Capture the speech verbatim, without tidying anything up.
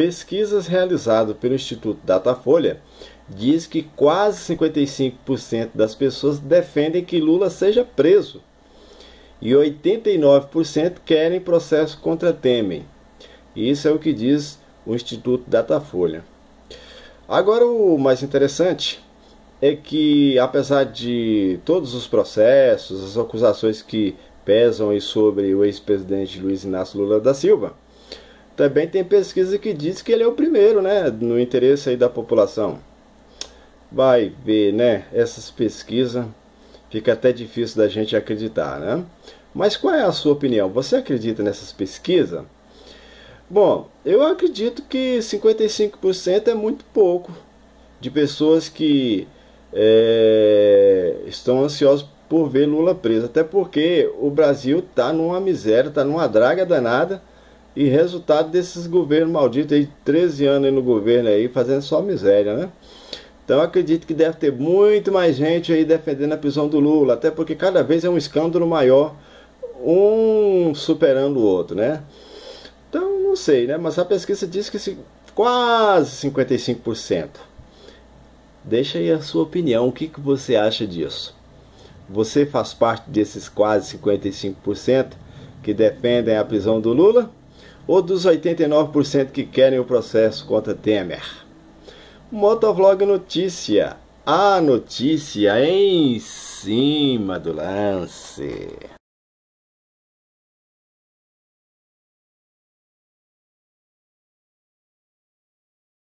Pesquisas realizadas pelo Instituto Datafolha diz que quase cinquenta e cinco por cento das pessoas defendem que Lula seja preso e oitenta e nove por cento querem processo contra Temer. Isso é o que diz o Instituto Datafolha. Agora, o mais interessante é que, apesar de todos os processos, as acusações que pesam aí sobre o ex-presidente Luiz Inácio Lula da Silva, também tem pesquisa que diz que ele é o primeiro, né, no interesse aí da população. Vai ver, né, essas pesquisas, fica até difícil da gente acreditar, né? Mas qual é a sua opinião? Você acredita nessas pesquisas? Bom, eu acredito que cinquenta e cinco por cento é muito pouco de pessoas que é, estão ansiosas por ver Lula preso. Até porque o Brasil está numa miséria, está numa draga danada. E resultado desses governos malditos aí, treze anos aí no governo aí, fazendo só miséria, né? Então eu acredito que deve ter muito mais gente aí defendendo a prisão do Lula. Até porque cada vez é um escândalo maior, um superando o outro, né? Então, não sei, né? Mas a pesquisa diz que se, quase cinquenta e cinco por cento. Deixa aí a sua opinião, o que, que você acha disso? Você faz parte desses quase cinquenta e cinco por cento que defendem a prisão do Lula? Ou dos oitenta e nove por cento que querem o processo contra Temer? Motovlog Notícia. A notícia em cima do lance.